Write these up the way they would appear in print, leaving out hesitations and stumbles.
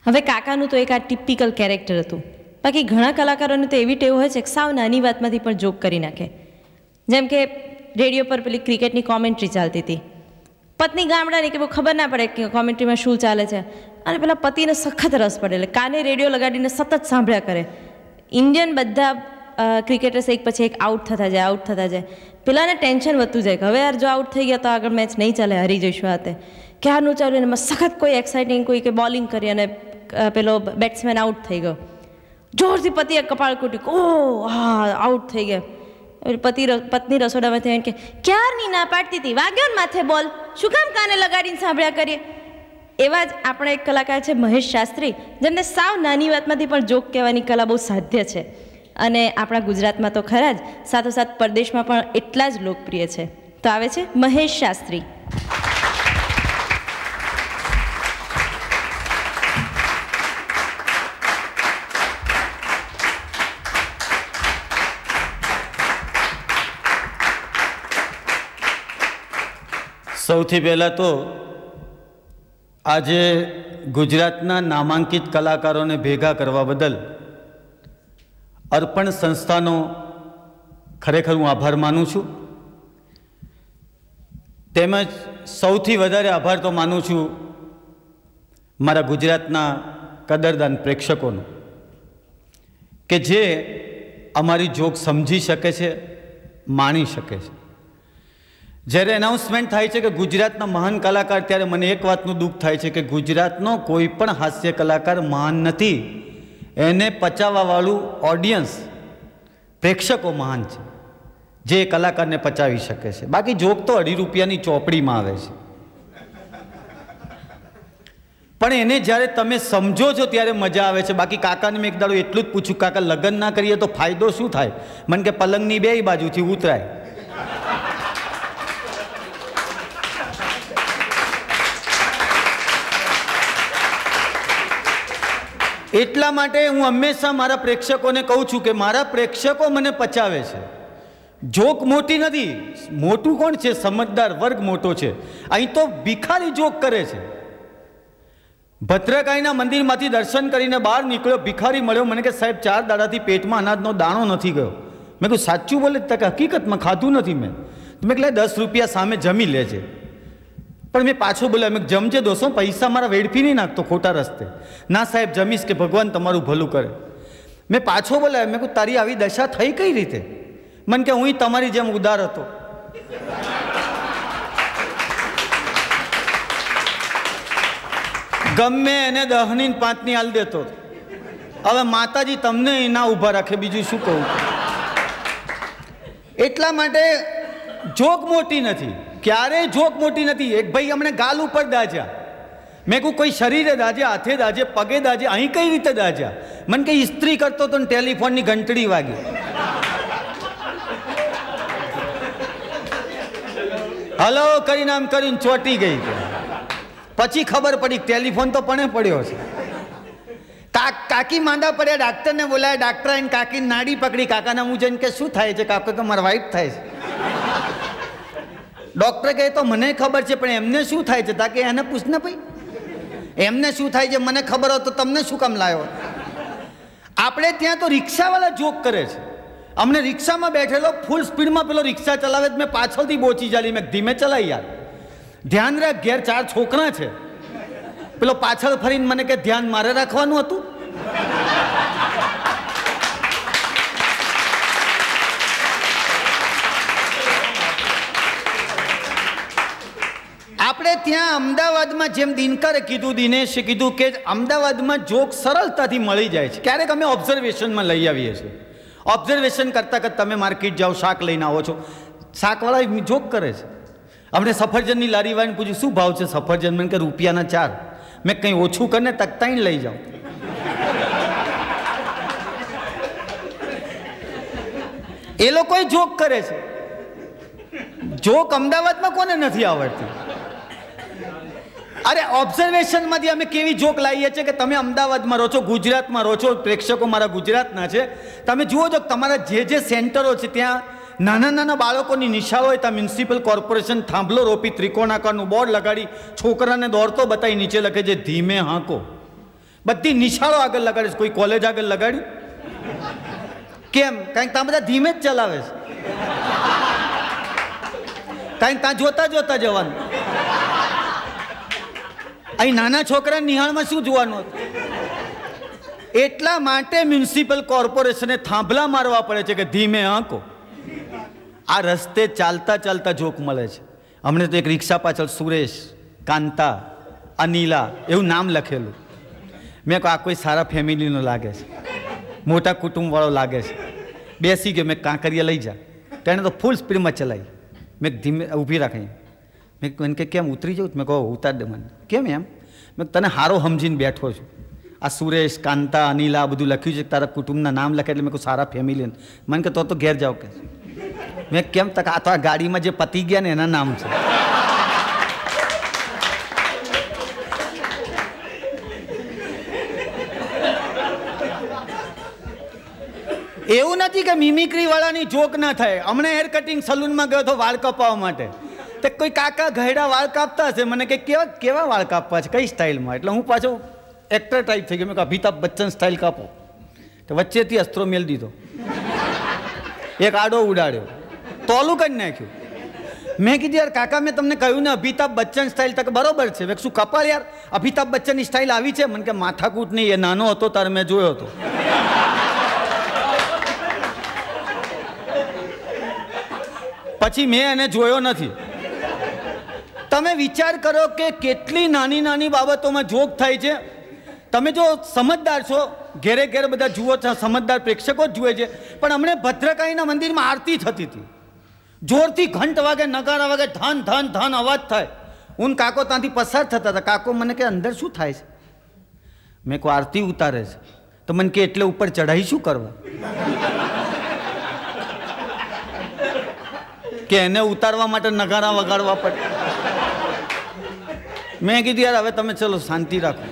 હવે કાકાનું તો એક આ ટિપિકલ કેરેક્ટર હતું. બાકી ઘણા કલાકારોને તો એવી ટેવ હોય છે કે સાવ નાની વાતમાંથી પણ જોક કરી નાખે. જેમ કે રેડિયો પર પેલી ક્રિકેટની કોમેન્ટ્રી ચાલતી હતી, પત્ની ગામડાની કે બહુ ખબર ના પડે કે કોમેન્ટ્રીમાં શું ચાલે છે, અને પેલા પતિને સખત રસ પડે એટલે કાને રેડિયો લગાડીને સતત સાંભળ્યા કરે. ઇન્ડિયન બધા ક્રિકેટર્સ એક પછી એક આઉટ થતા જાય. પેલાને ટેન્શન વધતું જાય કે હવે યાર જો આઉટ થઈ ગયા તો આગળ મેચ નહીં ચાલે, હારી જઈશું. આ તે ક્યારનું ચાલ્યું એમાં સખત કોઈ એક્સાઇટિંગ કોઈ કે બોલિંગ કરી અને પેલો બેટ્સમેન આઉટ થઈ ગયો. જોરથી પતિએ કપાળ કૂટી, ઓહ હા આઉટ થઈ ગયા. પત્ની રસોડામાંથી આવીને કે ક્યારની ના પાડતી હતી, વાગ્યો ને માથે બોલ, શું કામ કાને લગાડીને સાંભળ્યા કરીએ. એવા જ આપણા એક કલાકાર છે મહેશ શાસ્ત્રી, જેમને સાવ નાની વાતમાંથી પણ જોક કહેવાની કલા બહુ સાધ્ય છે, અને આપણા ગુજરાતમાં તો ખરા જ, સાથોસાથ પરદેશમાં પણ એટલા જ લોકપ્રિય છે. તો આવે છે મહેશ શાસ્ત્રી. સૌથી પહેલાં તો આજે ગુજરાતના નામાંકિત કલાકારોને ભેગા કરવા બદલ અર્પણ સંસ્થાનો ખરેખર હું આભાર માનું છું. તેમજ સૌથી વધારે આભાર તો માનું છું મારા ગુજરાતના કદરદાન પ્રેક્ષકોનો, કે જે અમારી જોક સમજી શકે છે, માણી શકે છે. જ્યારે એનાઉન્સમેન્ટ થાય છે કે ગુજરાતના મહાન કલાકાર, ત્યારે મને એક વાતનું દુઃખ થાય છે કે ગુજરાતનો કોઈ પણ હાસ્ય કલાકાર મહાન નથી, એને પચાવવાવાળું ઓડિયન્સ, પ્રેક્ષકો મહાન છે, જે કલાકારને પચાવી શકે છે. બાકી જોક તો 2.5 રૂપિયાની ચોપડીમાં આવે છે, પણ એને જ્યારે તમે સમજો છો ત્યારે મજા આવે છે. બાકી કાકાને મેં એક દાડો એટલું જ પૂછ્યું, કાકા લગ્ન ના કરીએ તો ફાયદો શું થાય? મને કે પલંગની 2 બાજુથી ઉતરાય. એટલા માટે હું હંમેશા મારા પ્રેક્ષકોને કહું છું કે મારા પ્રેક્ષકો મને પચાવે છે. જોક મોટી નથી, મોટું કોણ છે? સમજદાર વર્ગ મોટો છે. અહીં તો ભિખારી જોક કરે છે. ભદ્રકાળીના મંદિરમાંથી દર્શન કરીને બહાર નીકળ્યો, ભિખારી મળ્યો, મને કે સાહેબ 4 દાડાથી પેટમાં અનાજનો દાણો નથી ગયો. મેં કહ્યું સાચું બોલે? કે હકીકતમાં ખાધું નથી મેં. મેં કહ્યું 10 રૂપિયા સામે જમી લેજે. પણ મેં પાછો બોલ્યા, મેં જમજે દોસ્તો, પૈસા મારા વેડફી નહીં નાખતો ખોટા રસ્તે. ના સાહેબ જમીશ, કે ભગવાન તમારું ભલું કરે. મેં પાછો બોલ્યા, મેં કહું તારી આવી દશા થઈ કઈ રીતે? મને કે હું તમારી જેમ ઉદાર હતો. ગમે એને 10ની 5ની હાલ દેતો. હવે માતાજી તમને ના ઊભા રાખે, બીજું શું કહું. એટલા માટે જોક મોટી નથી, ક્યારેય જોક મોટી નથી. એક ભાઈ અમને ગાલ ઉપર દાજ્યા. મેં કહું કોઈ શરીરે દાજે, હાથે દાજે, પગે દાજે, અહીં કઈ રીતે દાજ્યા? મને કે ઇસ્ત્રી કરતો તો ને ટેલિફોનની ઘંટડી વાગી. હલો કરીને આમ કરીને ચોટી ગઈ. પછી ખબર પડી ટેલિફોન તો પણ પડ્યો છે. કાકી માંદા પડ્યા, ડાક્ટરને બોલાયા, ડાક્ટર આવીને કાકીને નાડી પકડી. કાકાના મું જઈને કે શું થાય છે? કાકા કે મારા વાઈફ થાય છે. ડૉક્ટર કહે તો મને ખબર છે, પણ એમને શું થાય છે? તાકે એને પૂછ ને ભાઈ, એમને શું થાય છે મને ખબર હોય તો તમને શું કામ લાવ્યો? આપણે ત્યાં તો રિક્ષાવાળા જોક કરે છે. અમને રિક્ષામાં બેઠેલો ફૂલ સ્પીડમાં પેલો રિક્ષા ચલાવે, મેં પાછળથી બોચી ચાલી. મેં ધીમે ચલાવી યાર, ધ્યાન રાખ, ઘેર 4 છોકરા છે. પેલો પાછળ ફરીને મને કે ધ્યાન મારે રાખવાનું હતું. આપણે ત્યાં અમદાવાદમાં જેમ દિનકરે કીધું, દિનેશે કીધું કે અમદાવાદમાં જોક સરળતાથી મળી જાય છે. ક્યારેક અમે ઓબ્ઝર્વેશનમાં લઈ આવીએ છીએ. ઓબ્ઝર્વેશન કરતાં કરતાં તમે માર્કેટ જાઓ, શાક લઈને આવો છો, શાકવાળા જોક કરે છે. અમને સફરજનની લારી વાળીને પૂછ્યું શું ભાવ છે સફરજન? મને કે રૂપિયાના 4. મેં કંઈ ઓછું કરીને તકતાઈને લઈ જાઉં. એ લોકો જોક કરે છે. જોક અમદાવાદમાં કોને નથી આવડતી? અરે ઓબ્ઝર્વેશનમાંથી અમે કેવી જોક લાવીએ છીએ કે તમે અમદાવાદમાં રહો છો, ગુજરાતમાં રહો છો, પ્રેક્ષકો મારા ગુજરાતના છે. તમે જુઓ છો તમારા જે સેન્ટરો છે ત્યાં નાના નાના બાળકોની નિશાળો હોય, ત્યાં મ્યુનિસિપલ કોર્પોરેશન થાંભલો રોપી ત્રિકોણાકારનું બોર્ડ લગાડી છોકરાને દોડતો બતાવી નીચે લખે છે ધીમે હાંકો. બધી નિશાળો આગળ લગાડે છે, કોઈ કોલેજ આગળ લગાડ્યું કેમ? કારણ કે ત્યાં બધા ધીમે જ ચલાવે છે, કારણ કે ત્યાં જોતા જોતા જવાનું. અહીં નાના છોકરા નિહાળમાં શું જોવાનું હતું? એટલા માટે મ્યુનિસિપલ કોર્પોરેશને થાંભલા મારવા પડે છે કે ધીમે આંકો. આ રસ્તે ચાલતા ચાલતા જોક મળે છે. હમણાં તો એક રિક્ષા પાછળ સુરેશ, કાંતા, અનિલા એવું નામ લખેલું. મેં કહું આ કોઈ સારા ફેમિલીનો લાગે છે, મોટા કુટુંબવાળો લાગે છે. બેસી ગયો, મેં કાંકરિયા લઈ જા. તેણે તો ફૂલ સ્પીડમાં ચલાવી. મેં ધીમે ઊભી રાખી. મેં કહ્યું કે કેમ ઉતરી જાઉં? મેં કહો ઉતાર દે મને. કેમ એમ? મેં તને હારો સમજીને બેઠો છું. આ સુરેશ, કાંતા, અનિલા આ બધું લખ્યું છે, તારા કુટુંબના નામ લખે એટલે મેં કહું સારા ફેમિલી. મને કે તો ઘેર જાઓ કે. મેં કેમ તક આ તો આ ગાડીમાં જે પતી ગયા ને એના નામ છે. એવું નથી કે મિમિક્રી વાળાની જોક ના થાય. હમણાં હેર કટિંગ સલૂનમાં ગયો હતો વાળ કપાવવા માટે. તે કોઈ કાકા ઘરડા વાળ કાપતા હશે, મને કે કેવા વાળ કાપવા છે, કઈ સ્ટાઇલમાં? એટલે હું પાછો એક્ટર ટાઈપ થઈ ગયો. મેં અમિતાભ બચ્ચન સ્ટાઇલ કાપો. તો વચ્ચેથી અસ્ત્રો મેળ દીધો, એક આડો ઉડાડ્યો, તોલું કરી નાખ્યું. મેં કીધું યાર કાકા મેં તમને કહ્યું ને અમિતાભ બચ્ચન સ્ટાઇલ. તક બરોબર છે. મેં શું કપાળ યાર, અમિતાભ બચ્ચનની સ્ટાઇલ આવી છે? મને કે માથાકૂટ નહીં, એ નાનો હતો તારે મેં જોયો હતો. પછી મેં એને જોયો નથી. તમે વિચાર કરો કે કેટલી નાની નાની બાબતોમાં જોક થાય છે. તમે જો સમજદાર છો, ઘેરે ઘેરે બધા જુઓ છો, સમજદાર પ્રેક્ષકો જ જુએ છે. પણ હમણાં ભદ્રકાળીના મંદિરમાં આરતી થતી હતી, જોરથી ઘંટ વાગે, નગારા વાગે, ધન ધન ધન અવાજ થાય. હું કાકો ત્યાંથી પસાર થતા હતા. કાકો મને કે અંદર શું થાય છે? મેં કહું આરતી ઉતારે છે. તો મને કે એટલે ઉપર ચઢાઈ શું કરવા? કે એને ઉતારવા માટે નગારા વગાડવા પડે. મેં કીધું યાર હવે તમે ચલો શાંતિ રાખો.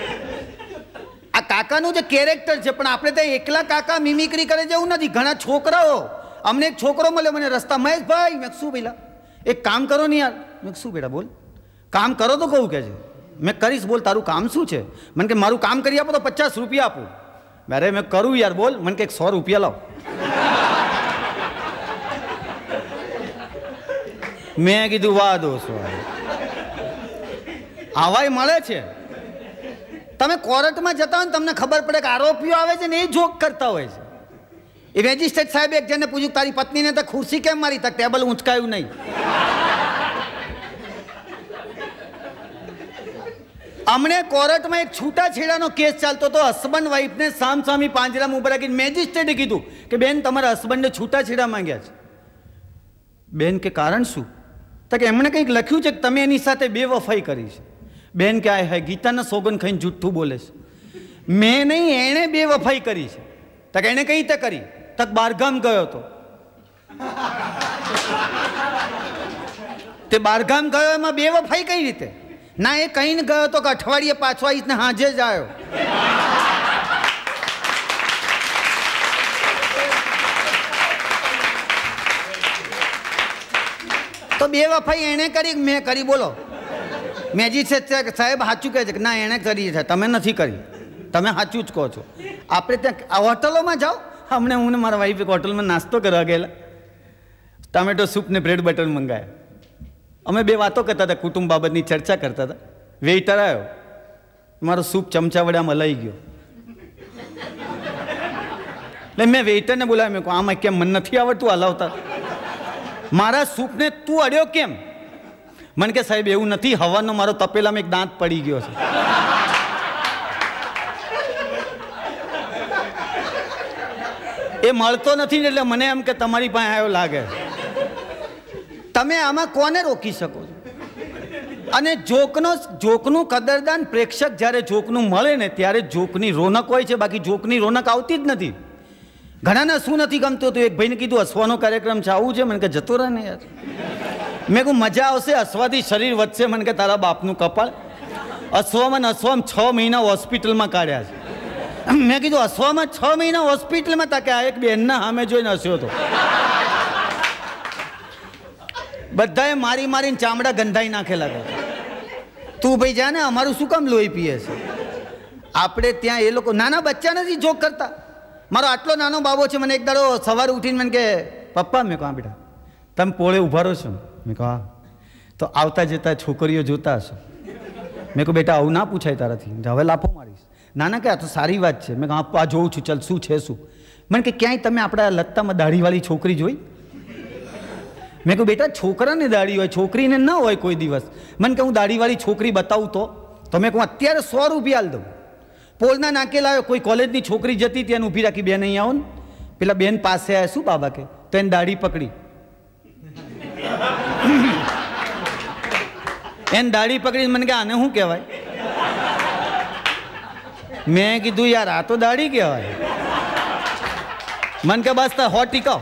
આ કાકાનું જે કેરેક્ટર છે, પણ આપણે ત્યાં એકલા કાકા મિમિક્રી કરે જેવું નથી. ઘણા છોકરાઓ, અમને એક છોકરો મળ્યો મને રસ્તા, મહેશભાઈ. મેં શું પેલા એક કામ કરો ને યાર. મેં શું બેટા બોલ? કામ કરો તો કહું કે છે. મેં કરીશ, બોલ તારું કામ શું છે? મને કે મારું કામ કરી આપો તો 50 રૂપિયા આપું. અરે મેં કરું યાર, બોલ. મને કે 100 રૂપિયા લાવ. મેં કીધું વાહ દોસ્ત, આવાય મળે છે. તમે કોર્ટમાં જતા હોય ને તમને ખબર પડે કે આરોપીઓ આવે છે ને એ જોક કરતા હોય છે. એ મેજિસ્ટ્રેટ સાહેબ એક જણને પૂછ્યું તારી પત્નીને તો ખુરશી કેમ મારી? તક ટેબલ ઊંચકાયું નહીં. અમને કોર્ટમાં એક છૂટાછેડાનો કેસ ચાલતો હતો. હસબન્ડ વાઈફને સામસામી પાંજરામાં ઉભા રાખીને મેજિસ્ટ્રેટે કીધું કે બેન તમારા હસબન્ડને છૂટાછેડા માંગ્યા છે. બેન કે કારણ શું? તો કે એમણે કંઈક લખ્યું છે કે તમે એની સાથે બેવફાઈ કરી છે. બેન કે આ ગીતાના સોગન ખાઈને જુઠ્ઠું બોલે છે. મેં નહીં, એણે બેવફાઈ કરી છે. તો કે એણે કઈ રીતે કરી? તક બારગામ ગયો હતો. તે બારગામ ગયો એમાં બેવફાઈ કઈ રીતે? ના એ કહીને ગયો તો કે અઠવાડિયે પાછો આવીશ ને હાજે જ આવ્યો. તો બેવફાઈ એણે કરી મેં કરી? બોલો. મેજિસ્ટ્રેટ સાહેબ સાચું કહે છે કે ના એણે કરી છે, તમે નથી કરી, તમે સાચું જ કહો છો. આપણે ત્યાં હોટલોમાં જાઓ. હમણાં હું ને મારા વાઈફ એક હોટલમાં નાસ્તો કરવા ગયેલા. ટમેટો સૂપ ને બ્રેડ બટર મંગાયા. અમે બે વાતો કરતા હતા, કુટુંબ બાબતની ચર્ચા કરતા હતા. વેઇટર આવ્યો, મારો સૂપ ચમચા વડે આમ હલાઈ ગયો. એટલે મેં વેઇટરને બોલાવ્યો. મેં કહું આમાં કેમ મને નથી આવડતું હલાવતા? મારા સૂપને તું અડ્યો કેમ? મને કે સાહેબ એવું નથી, હવાનો મારો તપેલામાં એક દાંત પડી ગયો છે. એ મળતો નથી ને એટલે મને એમ કે તમારી પાસે આવ્યો લાગે. તમે આમાં કોને રોકી શકો છો? અને જોકનું કદરદાન પ્રેક્ષક જ્યારે જોકનું મળે ને ત્યારે જોકની રોનક હોય છે, બાકી જોકની રોનક આવતી જ નથી. ઘણાને શું નથી ગમતું હતું? એક ભાઈને કીધું હસવાનો કાર્યક્રમ છે, આવું છે? મને કે જતો રહે ને યાર. મેં કહું મજા આવશે, હસવાથી શરીર વધશે. મને કે તારા બાપનું કપાળ. હસવામાં 6 મહિના હોસ્પિટલમાં કાઢ્યા છે. મેં કીધું હસવામાં 6 મહિના હોસ્પિટલમાં? તા કે આ એક બેનના સામે જોઈને હસ્યો હતો. બધાએ મારી મારીને ચામડા ગંધાઈ નાખેલા. તું ભાઈ જા ને, અમારું શું કામ લોહી પીએ છે? આપણે ત્યાં એ લોકો નાના બચ્ચા નથી જોક કરતા. મારો આટલો નાનો બાબો છે, મને એક દાડો સવારે ઉઠીને મને કે પપ્પા, મેં કહું હા બેટા, તમે પોળે ઊભા રહો છો? મેં કહું હા. તો આવતા જતા છોકરીઓ જોતા હશો. મેં કહું બેટા આવું ના પૂછાય તારાથી, હવે લાફો મારીશ. નાના કે આ તો સારી વાત છે. મેં કહું હા આ જોઉં છું, ચાલ શું છે શું. મને કે ક્યાંય તમે આપણા લત્તામાં દાઢીવાળી છોકરી જોઈ? મેં કહું બેટા છોકરાને દાઢી હોય, છોકરીને ન હોય કોઈ દિવસ. મને કે હું દાઢીવાળી છોકરી બતાવું તો મેં કહું અત્યારે 100 રૂપિયા આલ દઉં. પોલના નાકે લાવ્યો, કોઈ કોલેજની છોકરી જતી ત્યાં ઊભી રાખી, બેન અહીં આવો ને. પેલા બેન પાસે આવ્યા, શું બાબા કે? તો એને દાઢી પકડી, એને દાઢી પકડી. મને કે આને શું કહેવાય? મેં કીધું યાર આ તો દાઢી કહેવાય. મને કે બસ હો ટીકાવ.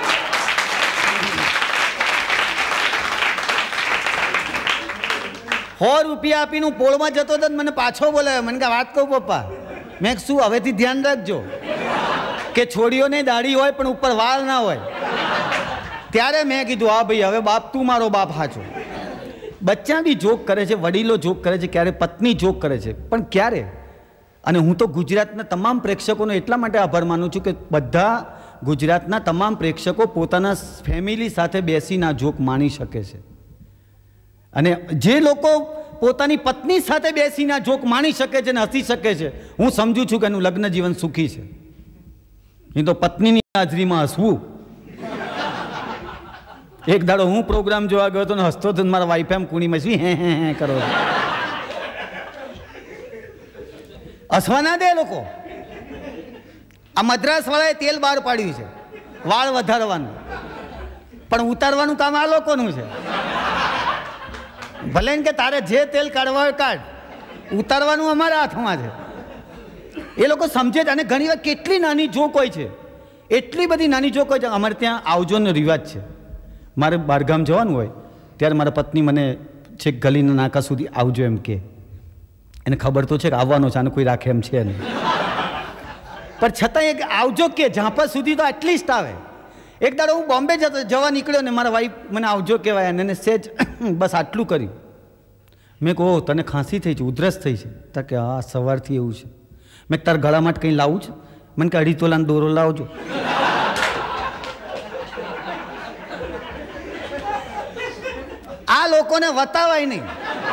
₹100 આપીને હું પોળમાં જતો હતો, મને પાછો બોલાવ્યો. મને કે વાત કહું પપ્પા, મેં શું હવેથી ધ્યાન રાખજો કે છોડીઓને દાઢી હોય પણ ઉપર વાળ ના હોય. ત્યારે મેં કીધું હા ભાઈ, હવે બાપ તું મારો બાપ સાચો. બચ્ચા બી જોક કરે છે, વડીલો જોક કરે છે, ક્યારે પત્ની જોક કરે છે, પણ ક્યારે. અને હું તો ગુજરાતના તમામ પ્રેક્ષકોનો એટલા માટે આભાર માનું છું કે બધા ગુજરાતના તમામ પ્રેક્ષકો પોતાના ફેમિલી સાથે બેસીને આ જોક માણી શકે છે. અને જે લોકો પોતાની પત્ની સાથે બેસીને આ જોક માણી શકે છે ને હસી શકે છે, હું સમજુ છું કે એનું લગ્ન જીવન સુખી છે. એ તો પત્નીની હાજરીમાં હસવું. એક દાડો હું પ્રોગ્રામ જોવા ગયો હતો ને હસતો હતો, મારા વાઈફ એમ કુણીમાં શું હે કરો. હસવા ના દે લોકો. આ મદ્રાસ વાળાએ તેલ બહાર પાડ્યું છે વાળ વધારવાનું, પણ ઉતારવાનું કામ આ લોકોનું છે. ભલે ને કે તારે જે તેલ કાઢવા હોય કાઢ, ઉતારવાનું અમારા હાથમાં છે. એ લોકો સમજે જ. અને ઘણી વાર કેટલી નાની જોક હોય છે, એટલી બધી નાની જોક હોય છે. અમારે ત્યાં આવજોનો રિવાજ છે. મારે બહારગામ જવાનું હોય ત્યારે મારા પત્ની મને છેક ગલીના નાકા સુધી આવજો એમ કે. એને ખબર તો છે કે આવવાનો છે, આને કોઈ રાખે એમ છે નહીં, પણ છતાં એક આવજો કે ઝાંપા સુધી તો એટલીસ્ટ આવે. એક દાડો હું બોમ્બે જવા નીકળ્યો ને મારા વાઈફ મને આવજો કહેવાય, અને સેજ બસ આટલું કર્યું. મેં કહું તને ખાંસી થઈ છે, ઉધરસ થઈ છે? તો કે હા સવારથી એવું છે. મેં તારા ગળા માટે કંઈ લાવું છે? મને કે 2.5 તોલાનો દોરો લાવજો. આ લોકોને વતાવાય નહીં.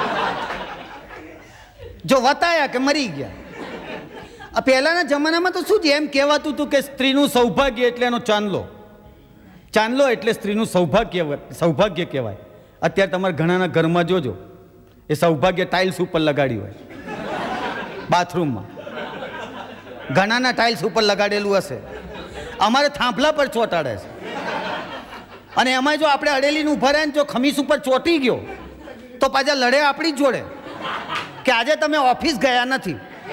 જો વતાયા કે મરી ગયા. પહેલાના જમાનામાં તો શું છે, એમ કહેવાતું હતું કે સ્ત્રીનું સૌભાગ્ય એટલે એનો ચાંદલો. ચાંદલો એટલે સ્ત્રીનું સૌભાગ્ય કહેવાય. અત્યારે તમારા ઘણાના ઘરમાં જોજો, એ સૌભાગ્ય ટાઇલ્સ ઉપર લગાડ્યું હોય, બાથરૂમમાં ઘણાના ટાઇલ્સ ઉપર લગાડેલું હશે. અમારે થાંભલા પર ચોંટાડે છે. અને એમાં જો આપણે અડેલીનું ઉભા રહે ને જો ખમીસ ઉપર ચોંટી ગયો તો પાછા લડે આપણી જ જોડે કે આજે તમે ઓફિસ ગયા નથી.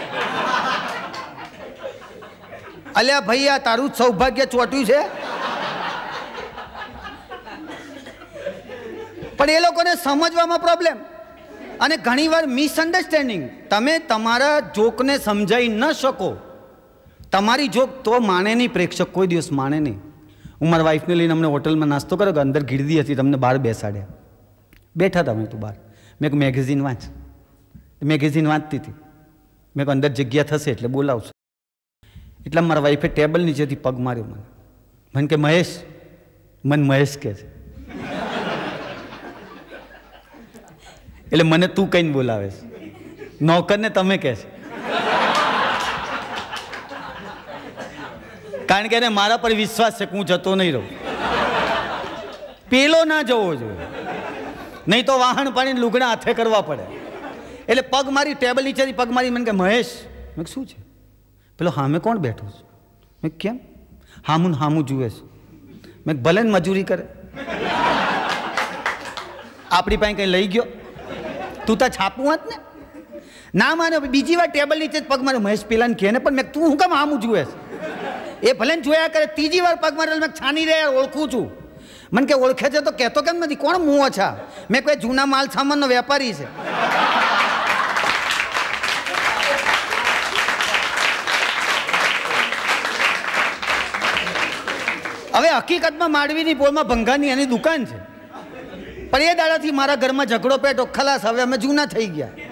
અલ્યા ભાઈ આ તારું જ સૌભાગ્ય ચોટ્યું છે. પણ એ લોકોને સમજવામાં પ્રોબ્લેમ, અને ઘણીવાર મિસઅન્ડરસ્ટેન્ડિંગ. તમે તમારા જોકને સમજાવી ન શકો. તમારી જોક તો માણે નહીં પ્રેક્ષક, કોઈ દિવસ માણે નહીં. હું મારા વાઈફને લઈને અમને હોટલમાં નાસ્તો કર્યો કે અંદર ગીરદી હતી, તમને બહાર બેસાડ્યા. બેઠા હતા મેં તું બહાર. મેં કહું મેગેઝિન વાંચ. મેગેઝિન વાંચતી હતી. મેં કહું અંદર જગ્યા થશે એટલે બોલાવશું. એટલે મારા વાઈફે ટેબલ નીચેથી પગ માર્યો મને. મને કે મહેશ, મને મહેશ કહે છે. એટલે મને તું કહીને બોલાવે છે, નોકરને તમે કહે છે. કારણ કે એને મારા પર વિશ્વાસ છે કે હું જતો નહીં રહું. પેલો ના જવો જોઈએ, નહીં તો વાહન પાણીને લુગડા હાથે કરવા પડે. એટલે પગ મારી, ટેબલ નીચેથી પગ મારી. મને કે મહેશ. મેં શું છે? પેલો હામે કોણ બેઠું છે? મેં કેમ? હામું જુએ છે. મેં ભલે ને મજૂરી કરે, આપણી પાસે કંઈ લઈ ગયો? તું તો છાપું હોત ને. ના માને. બીજી વાર ટેબલ નીચે પગ માર્યો. મહેશ પેલાને કહે ને, પણ મેં તું હું કેમ હામું જુએ છે? એ ભલે ને જોયા કરે. ત્રીજી વાર પગ મારેલો. મેં છાની રહ્યા ઓળખું છું. મને કે ઓળખે છે તો કહેતો કેમ નથી? કોણ મું ઓછા? મેં કોઈ જૂના માલ સામાનનો વેપારી છે. હવે હકીકતમાં માંડવીની પોળમાં ભંગાની એની દુકાન છે, પણ એ દાડાથી મારા ઘરમાં ઝઘડો પેટો ખલાસ. હવે અમે જૂના થઈ ગયા.